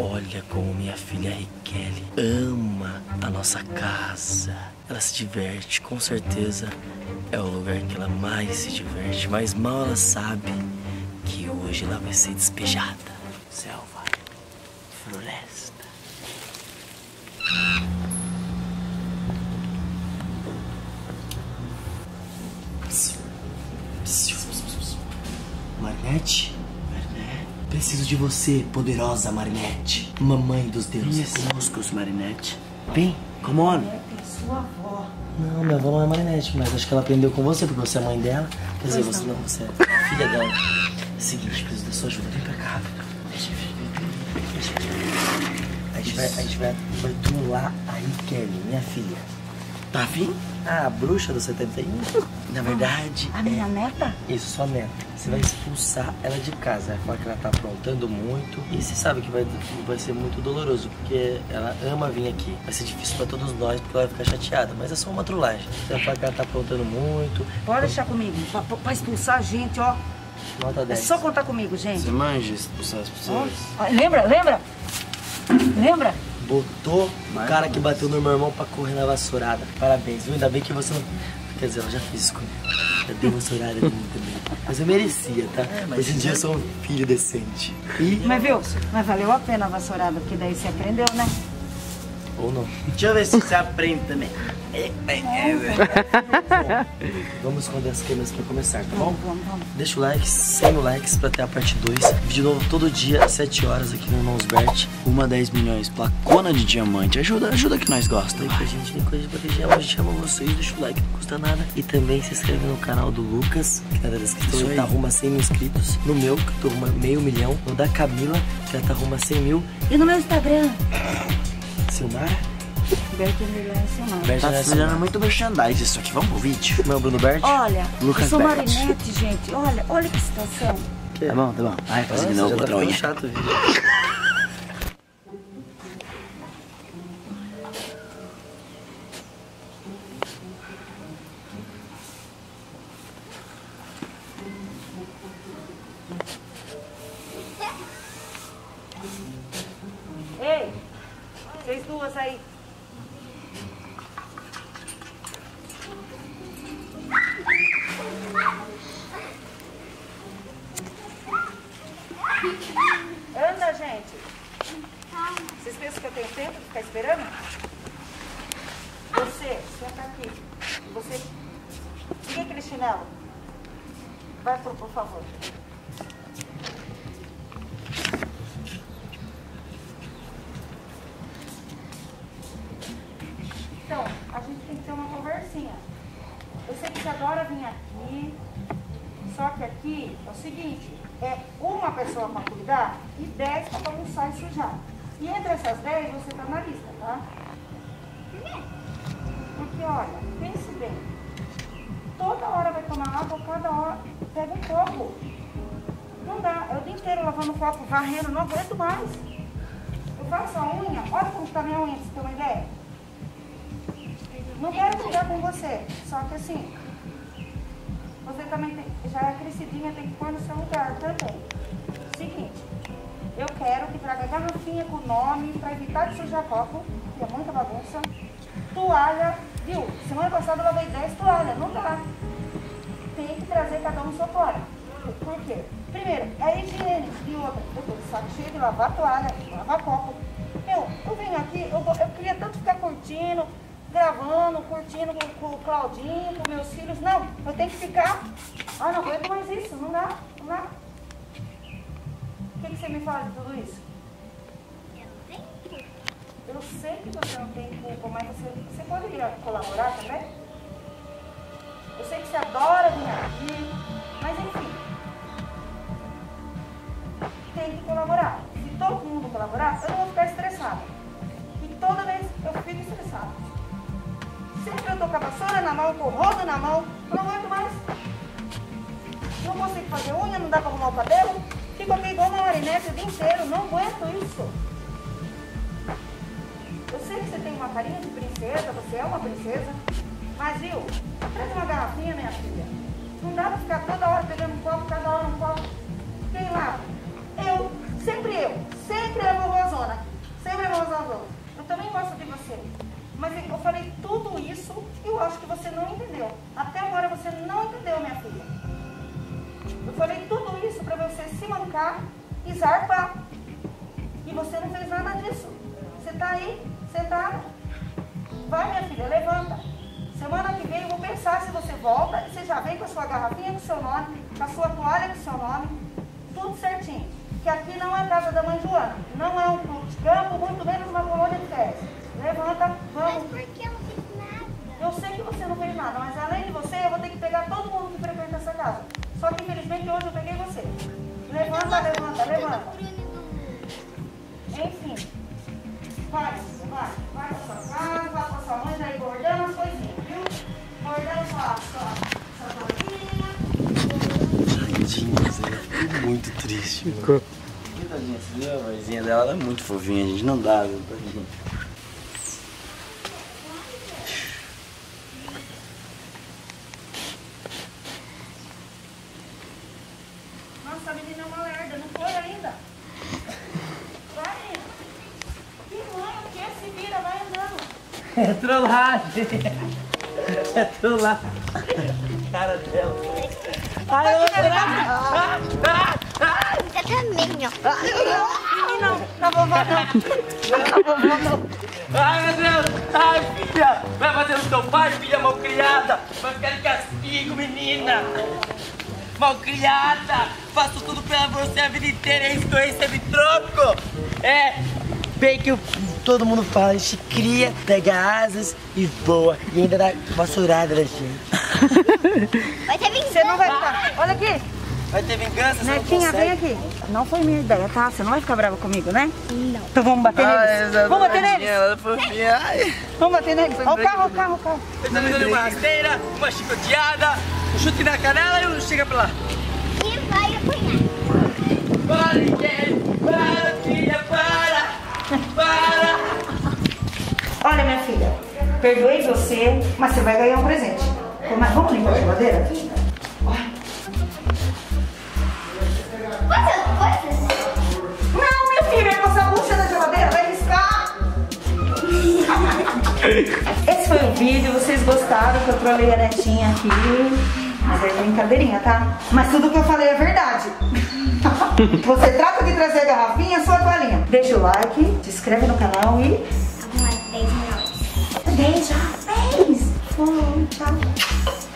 Olha como minha filha Riquelme ama a nossa casa. Ela se diverte, com certeza é o lugar que ela mais se diverte. Mas mal ela sabe que hoje ela vai ser despejada. Selva, floresta. Marinette? Preciso de você, poderosa Marinette. Mamãe dos deuses. Conosco, Marinette. Vem, come on. Sua avó. Não, minha avó não é Marinette, mas acho que ela aprendeu com você, porque você é mãe dela. Quer dizer, você não, você é filha dela. Seguinte, preciso da sua ajuda. Vem pra cá. Deixa eu ver. A gente vai trollar a Riquelme, minha filha. Tá afim? A bruxa do 71. Na verdade, A minha neta? Isso, sua neta. Você vai expulsar ela de casa. Vai falar que ela tá aprontando muito. E você sabe que vai ser muito doloroso, porque ela ama vir aqui. Vai ser difícil pra todos nós, porque ela vai ficar chateada. Mas é só uma trollagem. Você vai falar que ela tá aprontando muito. Pode deixar comigo. Pra expulsar a gente, ó. Nota 10. É só contar comigo, gente. Você manja expulsar as pessoas? Ó, lembra? Lembra? Botou o cara que bateu no meu irmão pra correr na vassourada. Parabéns, viu? Ainda bem que você não... Quer dizer, ela já fez isso comigo. Já deu vassourada em mim também. Mas eu merecia, tá? Hoje em dia eu sou um filho decente. Mas viu? Mas valeu a pena a vassourada, porque daí você aprendeu, né? Ou não. Deixa eu ver se você aprende também. Vamos esconder as câmeras pra começar, tá bom? Vamos. Deixa o like, 100 mil likes pra ter a parte 2. Vídeo novo todo dia, às 7 horas aqui no Irmãos Bert. Uma 10 milhões, placona de diamante. Ajuda que nós gostamos. Vem com a gente, vem com a gente pra região. A gente ama vocês, deixa o like, não custa nada. E também se inscreve no canal do Lucas, que tá na descrição, ele tá rumo a 100 mil inscritos. No meu, que eu tô rumo a meio milhão. No da Camila, que ela tá rumo a 100 mil. E no meu Instagram? Silmar? Berto Milhões Silmar. Tá fazendo muito merchandising isso aqui. Vamos pro vídeo? Meu Bruno Bert? Olha, Lucas eu sou Bert. Marinette, gente. Olha que situação. Tá bom. Ai, faz de novo já tá outra ficando unha. chato o vídeo. Ei, vocês duas aí. Anda, gente. Vocês pensam que eu tenho tempo de ficar esperando? Você, senta aqui. Você, tira aquele chinelo. Vai, por favor. Então, a gente tem que ter uma conversinha. Eu sei que você adora vir aqui, só que aqui é o seguinte, é uma pessoa para cuidar e 10 para bagunçar e sujar. E entre essas 10 você tá na lista, tá? Porque, olha, pense bem, toda hora vai tomar água, cada hora pega um copo. Não dá, é o dia inteiro lavando o copo, varrendo, não aguento mais. Eu faço a unha, olha como tá minha unha, pra você ter uma ideia. Não quero brigar com você, só que assim, você também já é crescidinha, tem que pôr no seu lugar também. Seguinte, eu quero que traga garrafinha com nome para evitar de sujar copo, que é muita bagunça. Toalha, viu? Semana passada eu lavei 10 toalhas, não dá. Tem que trazer cada um sua toalha. Por quê? Primeiro, é higiene. E outra, eu tô de saco cheio de lavar toalha, lavar copo. Eu venho aqui, eu queria tanto ficar curtindo, gravando, curtindo com o Claudinho, com meus filhos. Não, eu tenho que ficar. Ah, não aguento mais isso, não dá. O que você me fala de tudo isso? Eu sei que você não tem culpa, mas você poderia colaborar também? Eu sei que você adora vir aqui, mas enfim. Tem que colaborar. Se todo mundo colaborar, eu não vou ficar estressada. E toda vez eu fico estressada. Sempre eu tô com a vassoura na mão, com o rodo na mão, eu não aguento mais. Não consigo fazer unha, não dá pra arrumar o cabelo. Fico aqui igual uma marinete o dia inteiro, não aguento isso. Eu sei que você tem uma carinha de princesa, você é uma princesa, mas viu, traz uma garrafinha, minha filha. Não dá pra ficar toda hora pegando um copo, cada hora um copo. Quem lava? Sempre eu, sempre a vovózona. Mas eu falei tudo isso e eu acho que você não entendeu. Até agora você não entendeu, minha filha. Eu falei tudo isso pra você se mancar e zarpar. E você não fez nada disso. Você tá aí, sentada. Vai, minha filha, levanta. Semana que vem eu vou pensar se você volta e você já vem com a sua garrafinha com o seu nome, com a sua toalha com o seu nome, tudo certinho. Que aqui não é a casa da mãe Joana. Não é um clube de campo, muito menos uma colônia de férias. Levanta, vamos. Mas por que eu não fiz nada? Eu sei que você não fez nada, mas além de você, eu vou ter que pegar todo mundo que frequenta essa casa. Só que infelizmente hoje eu peguei você. Levanta, levanta, levanta. Enfim. Vai pra sua casa, vai pra sua mãe, vai bordando as coisinhas, viu? Bordando sua tortinha. Tadinha, Zé. Ficou muito triste, mano. Ficou. Tadinha, você viu? A vozinha dela ela é muito fofinha, a gente não dá, viu? Tadinha. Nossa, a menina é uma lerda, não foi ainda? Vai, menina. Que mãe, o que? Se vira, vai andando. É trollagem. É trollagem. Cara dela. Ai, Você também, ó. Não, na vovó não. ai, meu Deus. Ai, filha. Vai fazer o seu pai, filha malcriada. Vai ficar de castigo, menina. Malcriada. Faço tudo pela você a vida inteira. É isso que eu recebo em troco. É. Bem que todo mundo fala, a gente cria, pega asas e voa. E ainda dá vassourada na gente. Vai ter vingança. Você não vai ficar. Olha aqui. Vai ter vingança, você não Netinha, consegue. vem aqui. Não foi minha ideia, tá? Você não vai ficar brava comigo, né? Não. Então vamos bater neles. Vamos bater neles. Ela é fofinha. Ai. Vamos bater neles. Ó, o carro. Você tá me dando uma rasteira, uma chicoteada, um chute na canela e um chega pra lá. E vai apanhar. Para, Kelly! Para, filha, para! Olha, minha filha, perdoei você, mas você vai ganhar um presente. Vamos limpar a geladeira? Quantas coisas? Não, minha filha, vai passar a bucha da geladeira, vai riscar. Esse foi o vídeo, vocês gostaram que eu trolei a netinha aqui. Mas é brincadeirinha, tá? Mas tudo que eu falei é verdade. Você trata de trazer a garrafinha, sua toalhinha. Deixa o like, se inscreve no canal e... Algumas 10 milhões. 10 já, 10. Tchau.